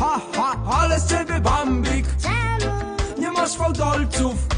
ha, ha, ale z ciebie bambik. Czemu? Nie masz fałdolców.